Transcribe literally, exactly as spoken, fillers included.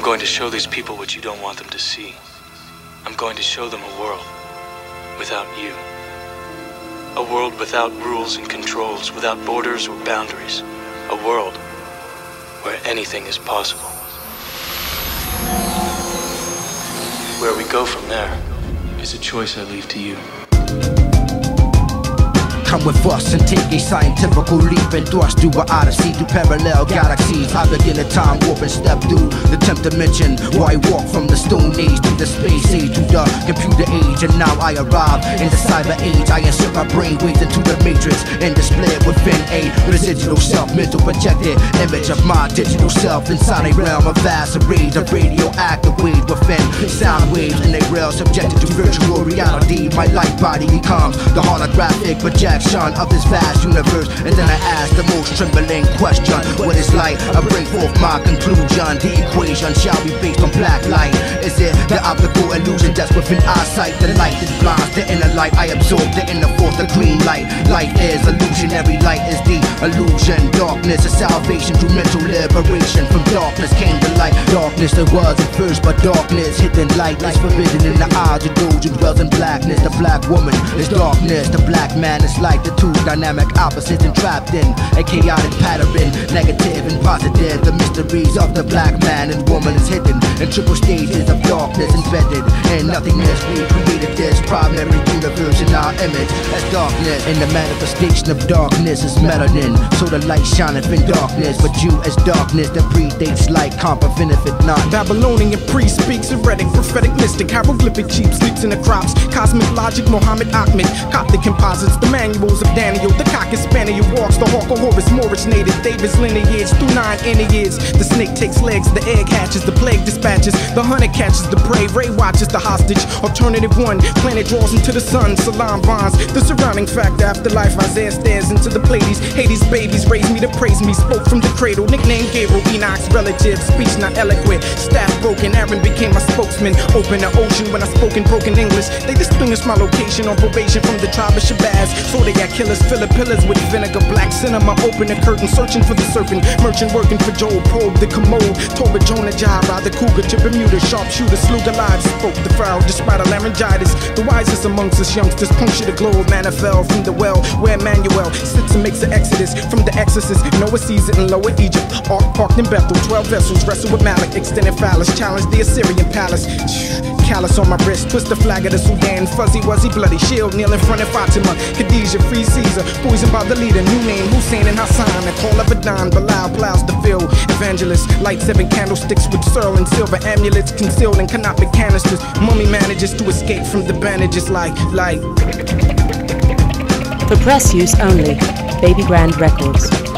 going to show these people what you don't want them to see. I'm going to show them a world without you. A world without rules and controls, without borders or boundaries. A world where anything is possible. Where we go from there is a choice I leave to you. Come with us and take a scientific leap and thrust through an odyssey through parallel galaxies. I begin a time warp and step through the tenth dimension, where I walk from the stone age to the space age to the computer age, and now I arrive in the cyber age. I insert my brainwaves into the matrix and display it within a residual self, mental projected image of my digital self inside a realm of vast arrays of radioactive waves within sound waves in a rail subjected to virtual reality. My light body becomes the holographic projection of this vast universe, and then I ask the most trembling question: what is light? I bring forth my conclusion. The equation shall be based on black light. Is it the optical illusion that's within eyesight? The light that blinds the inner light. I absorb the inner force, the green light. Life is illusionary, light is the illusion. Darkness is salvation through mental liberation. From darkness came the light. Darkness there was at first, but darkness hidden light is forbidden in the eyes of those who dwell in blackness. The black woman is darkness, the black man is light. The two dynamic opposites entrapped in a chaotic pattern, negative and positive. The mysteries of the black man and woman is hidden in triple stages of darkness embedded in nothingness. We created this primary universe in our image as darkness, and the manifestation of darkness is melanin. So the light shineth in darkness, but you as darkness that predates light, comprehend if it not. Babylonian priest speaks heretic, prophetic, mystic, hieroglyphic, cheap sleeps in the crops, cosmic logic, Muhammad Ahmed, Coptic composites, the manuals of Daniel, the cock and spaniel walks, the hawk of Horus, Morris native, David's lineage through nine lineages. The snake takes legs, the egg hatches, the plague dispatches, the hunter catches the prey, Ray watches the hostage. Alternative one, planet draws into the sun, Salam bonds, the surrounding fact, afterlife. Isaiah stares into the Pleiades, Hades babies raise me to praise me, spoke from the cradle, nickname Gabriel, Enoch's relative, speech not eloquent, staff broken, Aaron became my spokesman, open the ocean when I spoke in broken English. They distinguished my location on probation from the tribe of Shabazz, so they got killers, fill the pillars with vinegar, black cinema, open the curtain, searching for the serpent, merchant working for Joel, probe the commode, Toba, Jonah, Jireh, the cougar to Bermuda, sharpshooter, slew the lives, spoke the pharaoh, despite a laryngitis, the wisest amongst us youngsters, puncture the globe, manna fell from the well, where Emmanuel sits and makes the exodus, from the exorcist, Noah sees it in Lower Egypt, Ark parked in Bethel, twelve vessels, wrestle with Malak, extended phallus, challenge the Assyrian palace, callus on my wrist, twist the flag of the Sudan, fuzzy, wuzzy, bloody shield, kneel in front of Fatima, Khadijah, free Caesar, poisoned by the leader, new name, Hussein and Hassan, the call of Adon, Bilal plows the field, evangelist, light seven candlesticks with pearl and silver amulets concealed in canopic canisters, mummy manages to escape from the bandages like, like. For press use only, Baby Grand Records.